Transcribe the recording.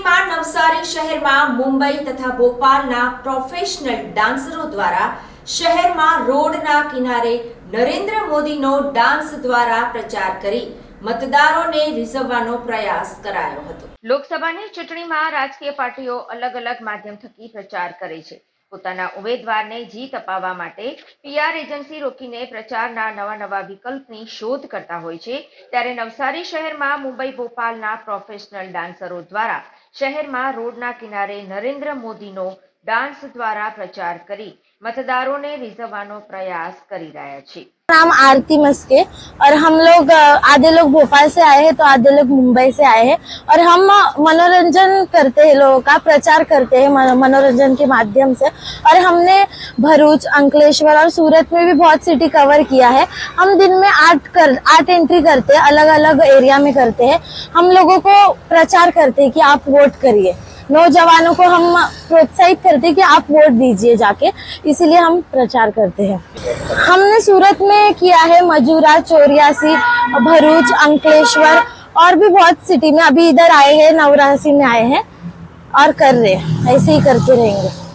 ચૂંટણીમાં નવસારી શહેરમાં મુંબઈ તથા ભોપાલના પ્રોફેશનલ ડાન્સરો દ્વારા શહેરમાં રોડના કિનારે નરેન્દ્ર મોદીનો ડાન્સ દ્વારા પ્રચાર કરી મતદારોને રીઝવવાનો પ્રયાસ કરાયો હતો। લોકસભાની ચૂંટણીમાં રાજકીય પાર્ટીઓ અલગ અલગ માધ્યમ થકી પ્રચાર કરે છે। પોતાના ઉમેદવારને જીત અપાવવા માટે પીઆર એજન્સી રોકીને પ્રચારના નવા વિકલ્પની શોધ કરતા હોય છે। ત્યારે નવસારી શહેરમાં મુંબઈ ભોપાલના પ્રોફેશનલ ડાન્સરો દ્વારા શહેરમાં રોડના કિનારે નરેન્દ્ર મોદીનો डांस द्वारा प्रचार करी मतदारों ने रिझवानो प्रयास करी रहा है। नाम आरती मस्के और हम लोग आधे लोग भोपाल से आए हैं तो आधे लोग मुंबई से आए हैं और हम मनोरंजन करते हैं, लोगों का प्रचार करते हैं मनोरंजन के माध्यम से। और हमने भरूच, अंकलेश्वर और सूरत में भी बहुत सिटी कवर किया है। हम दिन में 8 एंट्री करते हैं, अलग अलग एरिया में करते हैं। हम लोगों को प्रचार करते हैं कि आप वोट करिए, नौजवानों को हम प्रोत्साहित करते हैं कि आप वोट दीजिए जाके, इसीलिए हम प्रचार करते हैं। हमने सूरत में किया है, मजूरा, चौरियासी, भरूच, अंकलेश्वर और भी बहुत सिटी में। अभी इधर आए हैं, नवरासी में आए हैं और कर रहे हैं, ऐसे ही करते रहेंगे।